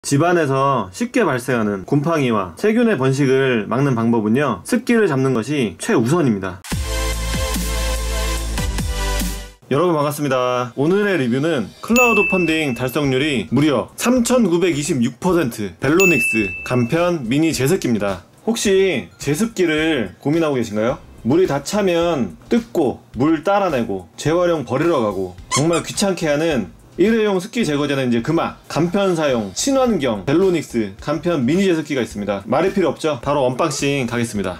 집안에서 쉽게 발생하는 곰팡이와 세균의 번식을 막는 방법은요, 습기를 잡는 것이 최우선입니다. 여러분 반갑습니다. 오늘의 리뷰는 클라우드 펀딩 달성률이 무려 3926% 벨로닉스 간편 미니 제습기입니다. 혹시 제습기를 고민하고 계신가요? 물이 다 차면 뜯고 물 따라내고 재활용 버리러 가고 정말 귀찮게 하는 일회용 습기 제거제는 이제 그만 간편 사용 친환경 벨로닉스 간편 미니 제습기가 있습니다. 말이 필요 없죠? 바로 언박싱 가겠습니다.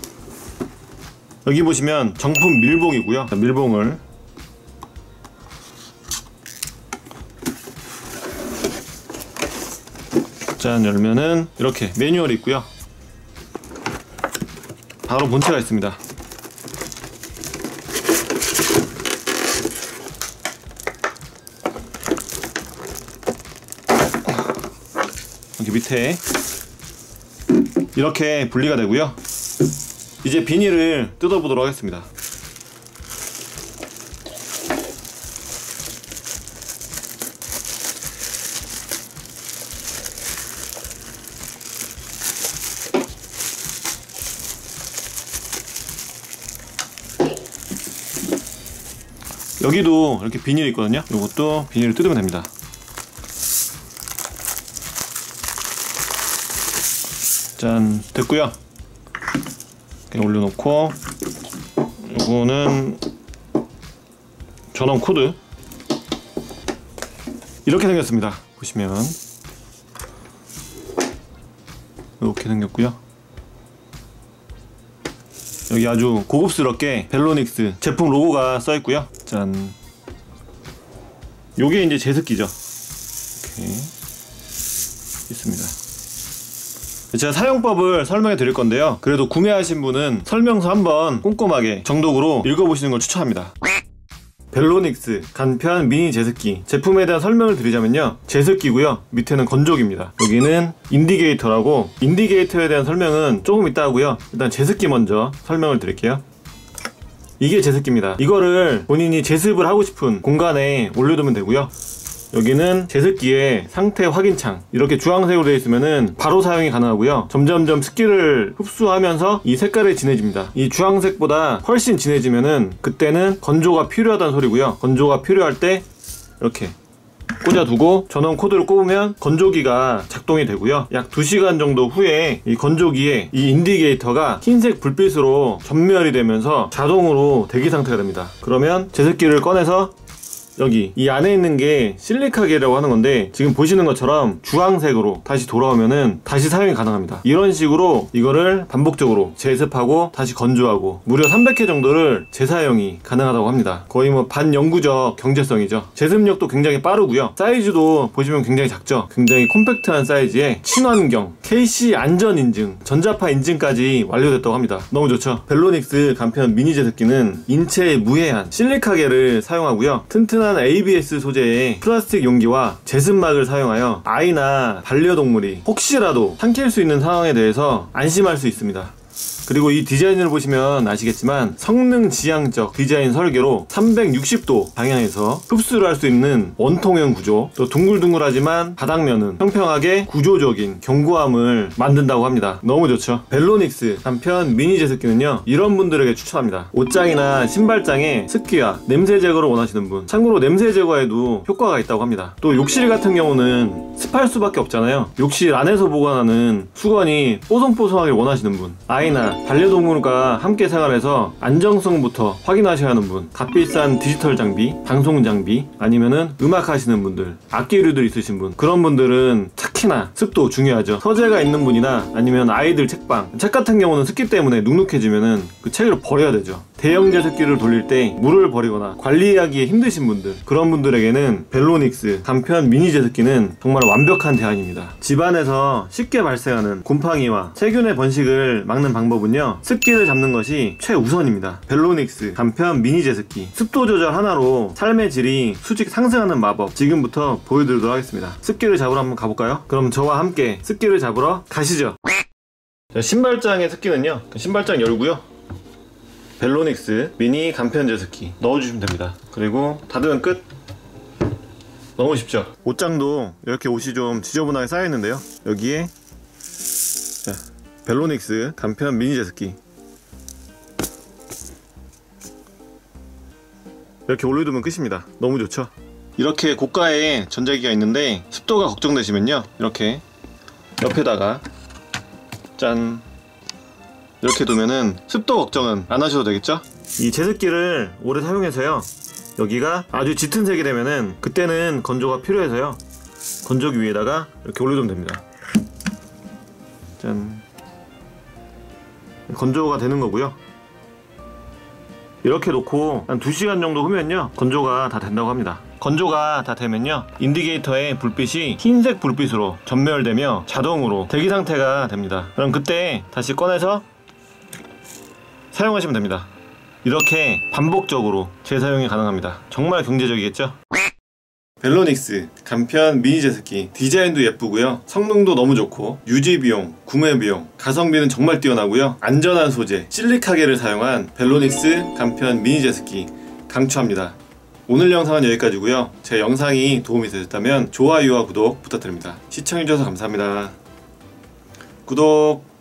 여기 보시면 정품 밀봉이고요. 밀봉을 짠 열면은 이렇게 매뉴얼이 있고요. 바로 본체가 있습니다. 여기 밑에 이렇게 분리가 되고요. 이제 비닐을 뜯어보도록 하겠습니다. 여기도 이렇게 비닐이 있거든요. 이것도 비닐을 뜯으면 됩니다. 짠, 됐고요. 이렇게 올려놓고 이거는 전원 코드 이렇게 생겼습니다. 보시면 이렇게 생겼고요. 여기 아주 고급스럽게 벨로닉스 제품 로고가 써있고요. 짠, 요게 이제 제습기죠. 이렇게 있습니다. 제가 사용법을 설명해 드릴 건데요, 그래도 구매하신 분은 설명서 한번 꼼꼼하게 정독으로 읽어보시는 걸 추천합니다. 벨로닉스 간편 미니 제습기 제품에 대한 설명을 드리자면요, 제습기고요, 밑에는 건조기입니다. 여기는 인디게이터라고, 인디게이터에 대한 설명은 조금 이따 하고요, 일단 제습기 먼저 설명을 드릴게요. 이게 제습기입니다. 이거를 본인이 제습을 하고 싶은 공간에 올려두면 되고요. 여기는 제습기의 상태 확인창, 이렇게 주황색으로 되어 있으면은 바로 사용이 가능하고요. 점점점 습기를 흡수하면서 이 색깔이 진해집니다. 이 주황색보다 훨씬 진해지면은 그때는 건조가 필요하다는 소리고요. 건조가 필요할 때 이렇게 꽂아두고 전원 코드를 꼽으면 건조기가 작동이 되고요. 약 2시간 정도 후에 이 건조기에 이 인디게이터가 흰색 불빛으로 전멸이 되면서 자동으로 대기 상태가 됩니다. 그러면 제습기를 꺼내서 여기 이 안에 있는 게 실리카겔이라고 하는 건데, 지금 보시는 것처럼 주황색으로 다시 돌아오면은 다시 사용이 가능합니다. 이런 식으로 이거를 반복적으로 제습하고 다시 건조하고 무려 300회 정도를 재사용이 가능하다고 합니다. 거의 뭐 반영구적 경제성이죠. 제습력도 굉장히 빠르고요. 사이즈도 보시면 굉장히 작죠. 굉장히 콤팩트한 사이즈에 친환경 KC 안전 인증, 전자파 인증까지 완료됐다고 합니다. 너무 좋죠. 벨로닉스 간편 미니 제습기는 인체에 무해한 실리카겔을 사용하고요, 튼튼한 ABS 소재의 플라스틱 용기와 제습막을 사용하여 아이나 반려동물이 혹시라도 삼킬 수 있는 상황에 대해서 안심할 수 있습니다. 그리고 이 디자인을 보시면 아시겠지만 성능 지향적 디자인 설계로 360도 방향에서 흡수를 할 수 있는 원통형 구조, 또 둥글둥글하지만 바닥면은 평평하게 구조적인 견고함을 만든다고 합니다. 너무 좋죠. 벨로닉스 간편 미니 제습기는요, 이런 분들에게 추천합니다. 옷장이나 신발장에 습기와 냄새 제거를 원하시는 분, 참고로 냄새 제거에도 효과가 있다고 합니다. 또 욕실 같은 경우는 습할 수밖에 없잖아요. 욕실 안에서 보관하는 수건이 뽀송뽀송하게 원하시는 분, 아이나 반려동물과 함께 생활해서 안정성부터 확인하셔야 하는 분, 값비싼 디지털 장비, 방송 장비, 아니면은 음악 하시는 분들, 악기류들 있으신 분, 그런 분들은 특히나 습도 중요하죠. 서재가 있는 분이나 아니면 아이들 책방, 책 같은 경우는 습기 때문에 눅눅해지면은 그 책을 버려야 되죠. 대형 제습기를 돌릴 때 물을 버리거나 관리하기에 힘드신 분들, 그런 분들에게는 벨로닉스 간편 미니 제습기는 정말 완벽한 대안입니다. 집안에서 쉽게 발생하는 곰팡이와 세균의 번식을 막는 방법은요, 습기를 잡는 것이 최우선입니다. 벨로닉스 간편 미니 제습기, 습도 조절 하나로 삶의 질이 수직 상승하는 마법 지금부터 보여드리도록 하겠습니다. 습기를 잡으러 한번 가볼까요? 그럼 저와 함께 습기를 잡으러 가시죠. 자, 신발장의 습기는요, 신발장 열고요, 벨로닉스 미니 간편 제습기 넣어주시면 됩니다. 그리고 닫으면 끝. 너무 쉽죠? 옷장도 이렇게 옷이 좀 지저분하게 쌓여있는데요, 여기에 자, 벨로닉스 간편 미니 제습기 이렇게 올려두면 끝입니다. 너무 좋죠? 이렇게 고가의 전자기가 있는데 습도가 걱정되시면요, 이렇게 옆에다가 짠 이렇게 두면은 습도 걱정은 안 하셔도 되겠죠? 이 제습기를 오래 사용해서요, 여기가 아주 짙은 색이 되면은 그때는 건조가 필요해서요, 건조기 위에다가 이렇게 올려두면 됩니다. 짠, 건조가 되는 거고요. 이렇게 놓고 한 2시간 정도 후면요, 건조가 다 된다고 합니다. 건조가 다 되면요, 인디게이터의 불빛이 흰색 불빛으로 전멸되며 자동으로 대기 상태가 됩니다. 그럼 그때 다시 꺼내서 사용하시면 됩니다. 이렇게 반복적으로 재사용이 가능합니다. 정말 경제적이겠죠? 벨로닉스 간편 미니 제습기 디자인도 예쁘고요, 성능도 너무 좋고, 유지비용, 구매비용, 가성비는 정말 뛰어나고요, 안전한 소재 실리카겔을 사용한 벨로닉스 간편 미니 제습기 강추합니다. 오늘 영상은 여기까지고요. 제 영상이 도움이 되셨다면 좋아요와 구독 부탁드립니다. 시청해주셔서 감사합니다. 구독!